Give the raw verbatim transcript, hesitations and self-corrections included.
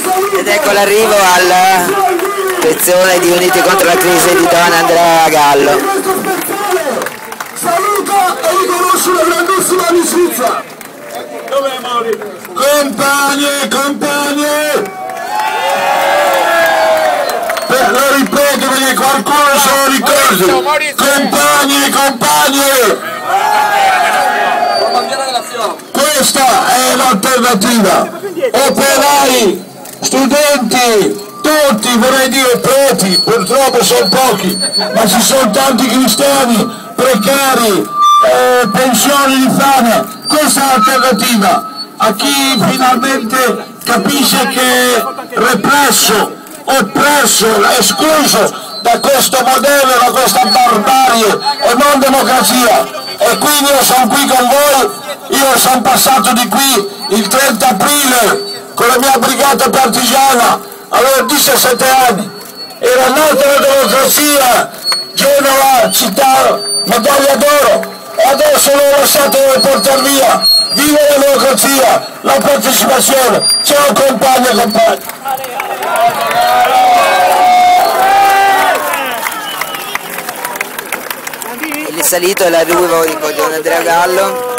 Ed ecco l'arrivo alla sezione di Uniti contro la crisi di Don Andrea Gallo. Saluta e riconosce una grandissima amicizia. Dov'è Mauri? Compagni, compagni! Per, lo ripeto perché qualcuno se lo ricordi. Compagni, compagni! Questa è l'alternativa. Operai, studenti, tutti, vorrei dire preti, purtroppo sono pochi, ma ci sono tanti cristiani, precari, eh, pensioni di fame. Questa è l'alternativa a chi finalmente capisce che è represso, oppresso, escluso da questo modello, da questa barbarie e non democrazia. E quindi io sono qui con voi, io sono passato di qui il trenta aprile con la mia brigata partigiana, avevo diciassette anni, era nata la democrazia, Genova, città, medaglia d'oro, e adesso l'ho lasciato per portare via. Viva la democrazia, la partecipazione, ciao compagni e compagni. Il salito e l'arrivo di Don Andrea Gallo.